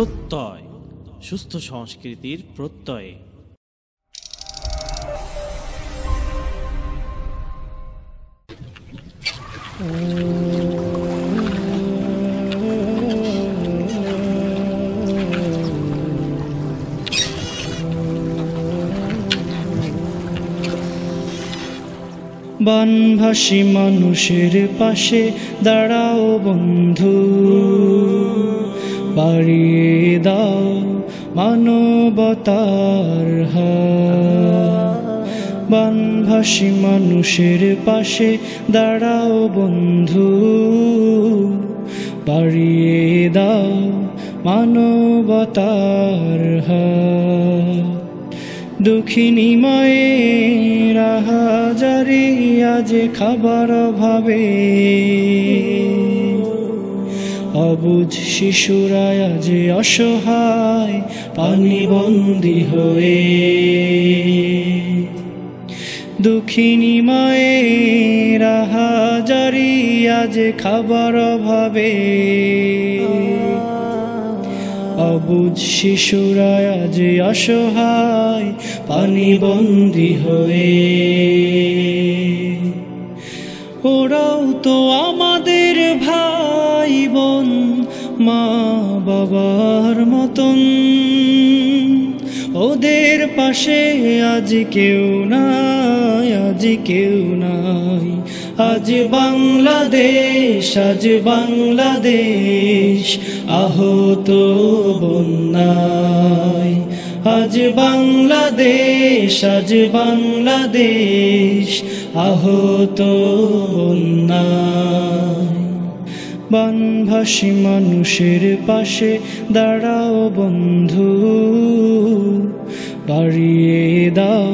প্রত্যয়, সুস্থ সংস্কৃতির প্রত্যয়ে। বানভাসী মানুষের পাশে দাঁড়াও বন্ধু, বাড়িয়ে দাও মানবতার হাত। বানভাসী মানুষের পাশে দাঁড়াও বন্ধু, বাড়িয়ে দাও মানবতার হাত। দুঃখিনী মায়ের হাজারি আজ খাবার অভাবে, অবুঝ শিশুরা আজ অসহায় পানিবন্দী হয়ে। দুঃখিনী মায়ের হাজারি আজ খাবার অভাবে, অবুঝ শিশুরা আজ অসহায় পানিবন্দী হয়ে। ওরাও তো আমাদের ভাই বোন, মা বাবার মতন, ওদের পাশে আজ কেউ নাই, আজ কেউ নাই। আজ বাংলাদেশ, আজ বাংলাদেশ আহত বন্যায়। আজ বাংলাদেশ, আজ বাংলাদেশ আহত বন্যায়। বানভাসী মানুষের পাশে দাঁড়াও বন্ধু, বাড়িয়ে দাও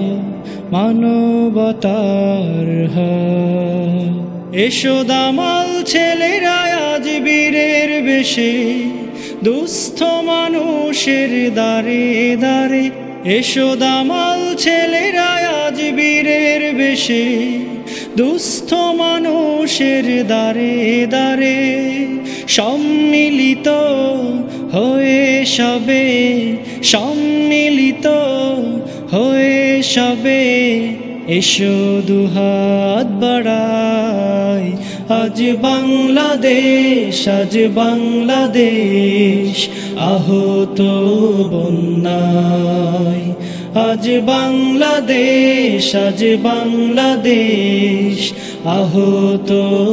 মানবতার হাত। এসো দামাল ছেলেরা আজ বীরের বেশে, দুস্থ মানুষের দ্বারে দ্বারে। এসো দামাল ছেলেরা আজ বীরের বেশে, দুস্থ মানুষের দ্বারে দ্বারে। সম্মিলিত হয়ে সবে, সম্মিলিত হয়ে সবে এসো দুহাত বাড়াই। আজ বাংলাদেশ, আজ বাংলাদেশ আহত বন্যায়। আজ বাংলাদেশ, আজ বাংলাদেশ আহত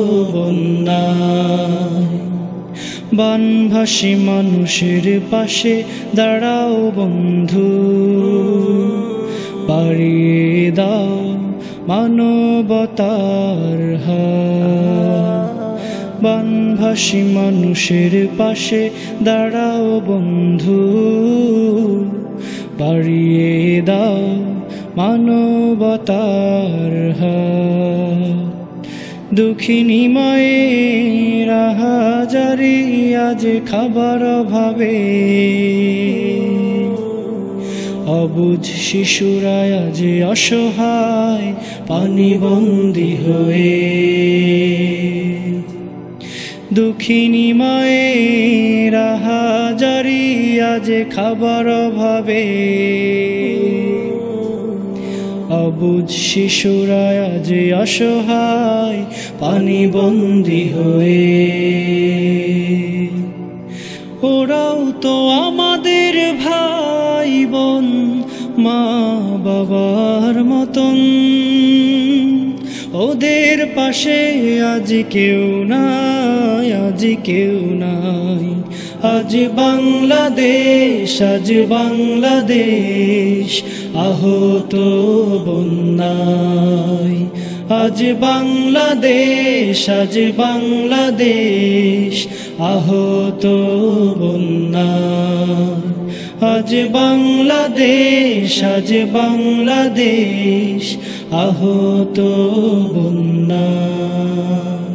বন্যায়। বানভাসী মানুষের পাশে দাঁড়াও বন্ধু, বাড়িয়ে দাও মানবতার হাত। বানভাসী মানুষের পাশে দাঁড়াও বন্ধু, বাড়িয়ে দাও মানবতার হাত। দুঃখিনী মায়ের হাজারি আজ খাবার অভাবে, অবুঝ শিশুরা আজ অসহায় পানিবন্দী হয়ে। দুঃখিনী মায়ের হাজারি আজ খাবার অভাবে, অবুঝ শিশুরা আজ অসহায় পানিবন্দী হয়ে। ওরাও তো আমাদের ভাই বোন, মা বাবার মতন, ওদের পাশে আজ কেউ নাই, আজ কেউ নাই। আজ বাংলাদেশ, আজ বাংলাদেশ আহত বন্যায়। আজ বাংলাদেশ, আজ বাংলাদেশ আহত বন্যায়। আজ বাংলাদেশ, আজ বাংলাদেশ আহত বন্যায়।